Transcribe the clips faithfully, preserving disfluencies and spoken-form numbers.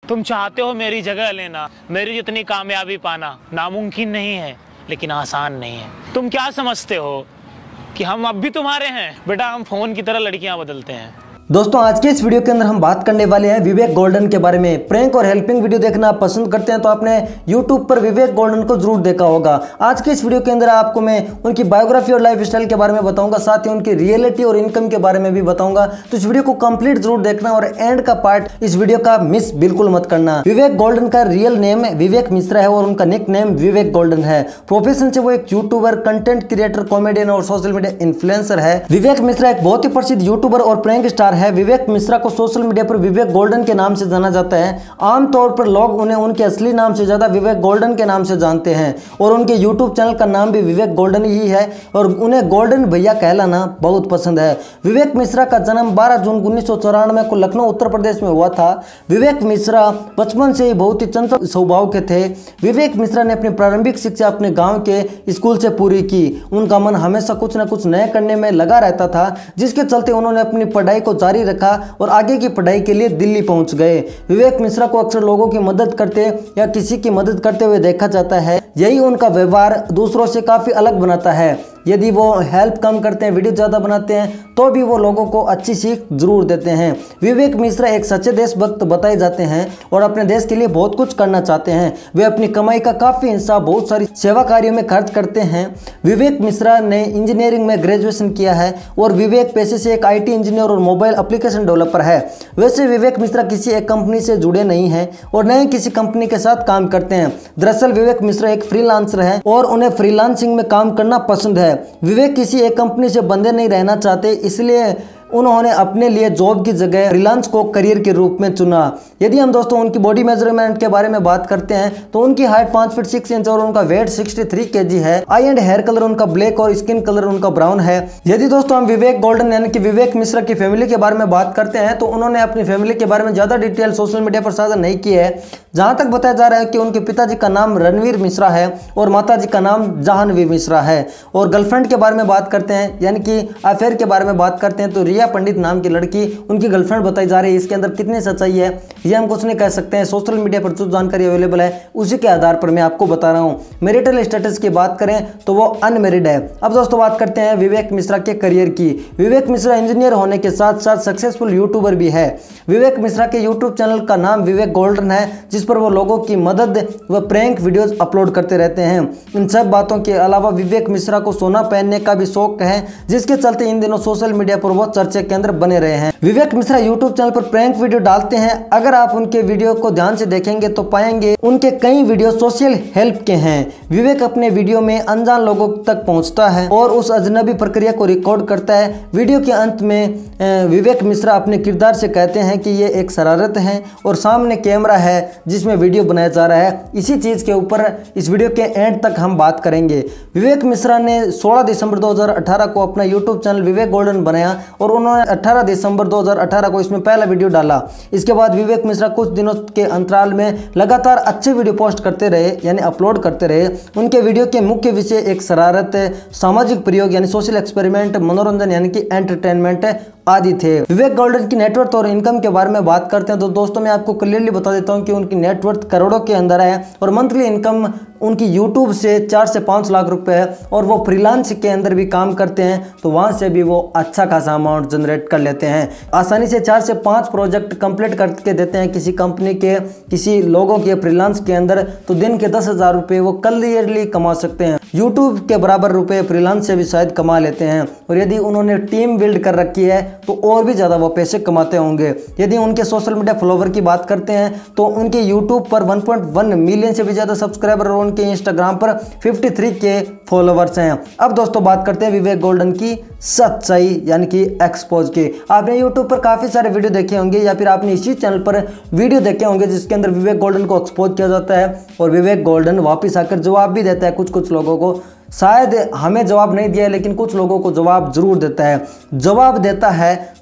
तुम चाहते हो मेरी जगह लेना, मेरी जितनी कामयाबी पाना नामुमकिन नहीं है लेकिन आसान नहीं है। तुम क्या समझते हो कि हम अब भी तुम्हारे हैं? बेटा, हम फोन की तरह लड़कियां बदलते हैं। दोस्तों, आज के इस वीडियो के अंदर हम बात करने वाले हैं विवेक गोल्डन के बारे में। प्रैंक और हेल्पिंग वीडियो देखना आप पसंद करते हैं तो आपने यूट्यूब पर विवेक गोल्डन को जरूर देखा होगा। आज के इस वीडियो के अंदर आपको मैं उनकी बायोग्राफी और लाइफ स्टाइल के बारे में बताऊंगा, साथ ही उनकी रियलिटी और इनकम के बारे में भी बताऊंगा। तो इस वीडियो को कंप्लीट जरूर देखना और एंड का पार्ट इस वीडियो का मिस बिल्कुल मत करना। विवेक गोल्डन का रियल नेम विवेक मिश्रा है और उनका निक नेम विवेक गोल्डन है। प्रोफेशन से वो एक यूट्यूबर, कंटेंट क्रिएटर, कॉमेडियन और सोशल मीडिया इन्फ्लुएंसर है। विवेक मिश्रा एक बहुत ही प्रसिद्ध यूट्यूबर और प्रैंक स्टार है। विवेक मिश्रा को सोशल मीडिया पर विवेक गोल्डन के नाम से जाना जाता है। आमतौर पर लोग उन्हें उनके असली नाम से ज्यादा विवेक गोल्डन के नाम से जानते हैं और उनके यूट्यूब चैनल का नाम भी विवेक गोल्डन ही है और उन्हें गोल्डन भैया कहलाना बहुत पसंद है। विवेक मिश्रा का जन्म बारह जून उन्नीस सौ चौरानवे को लखनऊ उत्तर प्रदेश में हुआ था। विवेक मिश्रा बचपन से ही बहुत ही चंचल स्वभाव के थे। विवेक मिश्रा ने अपनी प्रारंभिक शिक्षा अपने गाँव के स्कूल से पूरी की। उनका मन हमेशा कुछ न कुछ नया करने में लगा रहता था, जिसके चलते उन्होंने अपनी पढ़ाई को जारी रखा और आगे की पढ़ाई के लिए दिल्ली पहुंच गए। विवेक मिश्रा को अक्सर लोगों की मदद करते या किसी की मदद करते हुए देखा जाता है। यही उनका व्यवहार दूसरों से काफी अलग बनाता है। यदि वो हेल्प कम करते हैं, वीडियो ज़्यादा बनाते हैं, तो भी वो लोगों को अच्छी सीख जरूर देते हैं। विवेक मिश्रा एक सच्चे देशभक्त बताए जाते हैं और अपने देश के लिए बहुत कुछ करना चाहते हैं। वे अपनी कमाई का काफ़ी हिस्सा बहुत सारी सेवा कार्यों में खर्च करते हैं। विवेक मिश्रा ने इंजीनियरिंग में ग्रेजुएशन किया है और विवेक पेशे से एक आई टी इंजीनियर और मोबाइल एप्लीकेशन डेवलपर है। वैसे विवेक मिश्रा किसी एक कंपनी से जुड़े नहीं हैं और न ही किसी कंपनी के साथ काम करते हैं। दरअसल विवेक मिश्रा एक फ्रीलांसर है और उन्हें फ्रीलांसिंग में काम करना पसंद है। विवेक किसी एक कंपनी से बंधे नहीं रहना चाहते, इसलिए उन्होंने अपने लिए जॉब की जगह फ्रीलांस को करियर के रूप में चुना। यदि हम दोस्तों उनकी बॉडी मेजरमेंट के बारे में बात करते हैं तो उनकी हाइट पाँच फीट सिक्स इंच और उनका वेट तिरसठ केजी है। आई एंड हेयर कलर उनका ब्लैक और स्किन कलर उनका ब्राउन है। यदि दोस्तों हम विवेक गोल्डन यानी कि विवेक मिश्रा की फैमिली के बारे में बात करते हैं तो उन्होंने अपनी फैमिली के बारे में ज़्यादा डिटेल सोशल मीडिया पर साझा नहीं की है। जहाँ तक बताया जा रहा है कि उनके पिताजी का नाम रणवीर मिश्रा है और माताजी का नाम जाह्नवी मिश्रा है। और गर्लफ्रेंड के बारे में बात करते हैं यानी कि अफेयर के बारे में बात करते हैं तो रिया पंडित नाम की लड़की उनकी गर्लफ्रेंड बताई जा रही है। इसके अंदर कितनी सच्चाई है ये हम कुछ नहीं कह सकते हैं। सोशल मीडिया पर जो जानकारी अवेलेबल है उसी के आधार पर मैं आपको बता रहा हूँ। मैरिटल स्टेटस की बात करें तो वो अनमेरिड है। अब दोस्तों बात करते हैं विवेक मिश्रा के करियर की। विवेक मिश्रा इंजीनियर होने के साथ साथ सक्सेसफुल यूट्यूबर भी है। विवेक मिश्रा के यूट्यूब चैनल का नाम विवेक गोल्डन है, जिस पर वो लोगों की मदद व प्रैंक वीडियोस अपलोड करते रहते हैं। इन सब बातों के अलावा विवेक मिश्रा को सोना पहनने का भी शौक है, जिसके चलते इन दिनों सोशल मीडिया पर वो चर्चे के अंदर बने रहे हैं। विवेक मिश्रा यूट्यूब चैनल पर प्रैंक वीडियो डालते हैं। अगर आप उनके वीडियो को ध्यान से देखेंगे तो पाएंगे उनके कई वीडियो सोशल हेल्प के हैं। विवेक अपने वीडियो में अनजान लोगों तक पहुंचता है और उस अजनबी प्रक्रिया को रिकॉर्ड करता है। वीडियो के अंत में विवेक मिश्रा अपने किरदार से कहते हैं कि ये एक शरारत है और सामने कैमरा है जिसमें वीडियो बनाया जा रहा है। इसी चीज के ऊपर इस वीडियो के एंड तक हम बात करेंगे। विवेक मिश्रा ने सोलह दिसंबर दो हज़ार अठारह को अपना यूट्यूब चैनल विवेक गोल्डन बनाया और उन्होंने अठारह दिसंबर दो हज़ार अठारह को इसमें पहला वीडियो डाला। इसके बाद विवेक मिश्रा कुछ दिनों के अंतराल में लगातार अच्छे वीडियो पोस्ट करते रहे यानी अपलोड करते रहे। उनके वीडियो के मुख्य विषय एक शरारत, सामाजिक प्रयोग यानी सोशल एक्सपेरिमेंट, मनोरंजन यानी कि एंटरटेनमेंट आदि थे। विवेक गोल्डन की नेटवर्थ और इनकम के बारे में बात करते हैं तो दोस्तों मैं आपको क्लियरली बता देता हूं कि उनकी नेटवर्थ करोड़ों के अंदर है और मंथली इनकम उनकी यूट्यूब से चार से पाँच लाख रुपए है और वो फ्रीलांस के अंदर भी काम करते हैं तो वहां से भी वो अच्छा खासा अमाउंट जनरेट कर लेते हैं। आसानी से चार से पाँच प्रोजेक्ट कंप्लीट करके देते हैं किसी कंपनी के, किसी लोगों के फ्रीलांस के अंदर, तो दिन के दस हजार रुपये वो क्लियरली कमा सकते हैं। यूट्यूब के बराबर रुपए फ्रीलांस से भी शायद कमा लेते हैं और यदि उन्होंने टीम बिल्ड कर रखी है तो और भी ज़्यादा वो पैसे कमाते होंगे। यदि उनके सोशल मीडिया फॉलोवर की बात करते हैं तो उनके यूट्यूब पर वन पॉइंट वन मिलियन से भी ज़्यादा सब्सक्राइबर और उनके इंस्टाग्राम पर तिरेपन के फॉलोवर्स हैं। अब दोस्तों बात करते हैं विवेक गोल्डन की सच्चाई यानी कि एक्सपोज की। आपने यूट्यूब पर काफ़ी सारे वीडियो देखे होंगे या फिर आपने इसी चैनल पर वीडियो देखे होंगे जिसके अंदर विवेक गोल्डन को एक्सपोज किया जाता है और विवेक गोल्डन वापस आकर जवाब भी देता है कुछ कुछ लोगों को। शायद हमें जवाब नहीं दिया लेकिन कुछ लोगों को जवाब जरूर देता है। जवाब देता है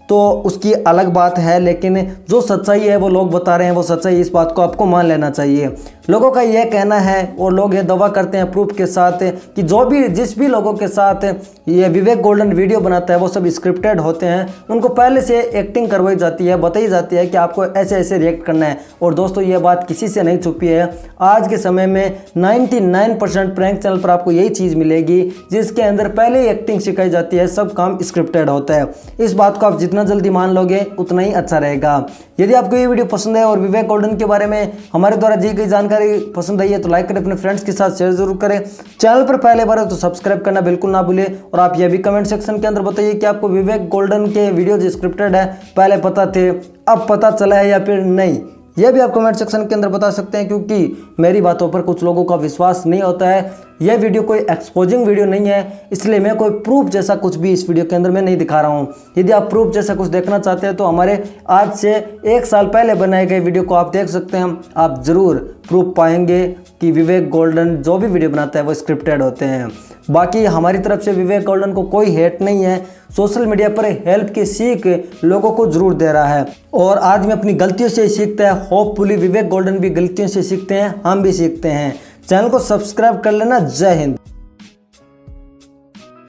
तो उसकी अलग बात है, लेकिन जो सच्चाई है वो लोग बता रहे हैं वो सच्चाई, इस बात को आपको मान लेना चाहिए। लोगों का यह कहना है और लोग ये दावा करते हैं प्रूफ के साथ कि जो भी जिस भी लोगों के साथ ये विवेक गोल्डन वीडियो बनाता है वो सब स्क्रिप्टेड होते हैं। उनको पहले से एक्टिंग करवाई जाती है, बताई जाती है कि आपको ऐसे ऐसे रिएक्ट करना है। और दोस्तों ये बात किसी से नहीं छुपी है, आज के समय में निन्यानवे परसेंट प्रैंक चैनल पर आपको यही चीज़ मिलेगी जिसके अंदर पहले ही एक्टिंग सिखाई जाती है, सब काम स्क्रिप्टेड होता है। इस बात को आप जितना जल्दी मान लोगे उतना ही अच्छा रहेगा। यदि आपको ये वीडियो पसंद है और विवेक गोल्डन के बारे में हमारे द्वारा दी गई जानकारी पसंद आई है तो लाइक करें, अपने फ्रेंड्स के साथ शेयर जरूर करें। चैनल पर पहले बार है तो सब्सक्राइब करना बिल्कुल ना भूलें। और आप ये भी कमेंट सेक्शन के अंदर बताइए कि आपको विवेक गोल्डन के वीडियो जो स्क्रिप्टेड है पहले पता थे, अब पता चला है या फिर नहीं, यह भी आप कमेंट सेक्शन के अंदर बता सकते हैं। क्योंकि मेरी बातों पर कुछ लोगों का विश्वास नहीं होता है। यह वीडियो कोई एक्सपोजिंग वीडियो नहीं है, इसलिए मैं कोई प्रूफ जैसा कुछ भी इस वीडियो के अंदर मैं नहीं दिखा रहा हूं। यदि आप प्रूफ जैसा कुछ देखना चाहते हैं तो हमारे आज से एक साल पहले बनाए गए वीडियो को आप देख सकते हैं। आप ज़रूर प्रूफ पाएंगे कि विवेक गोल्डन जो भी वीडियो बनाता है वो स्क्रिप्टेड होते हैं। बाकी हमारी तरफ से विवेक गोल्डन को कोई हेट नहीं है, सोशल मीडिया पर हेल्प की सीख लोगों को जरूर दे रहा है और आदमी अपनी गलतियों से सीखता है। होपफुली विवेक गोल्डन भी गलतियों से सीखते हैं, हम भी सीखते हैं। चैनल को सब्सक्राइब कर लेना। जय हिंद।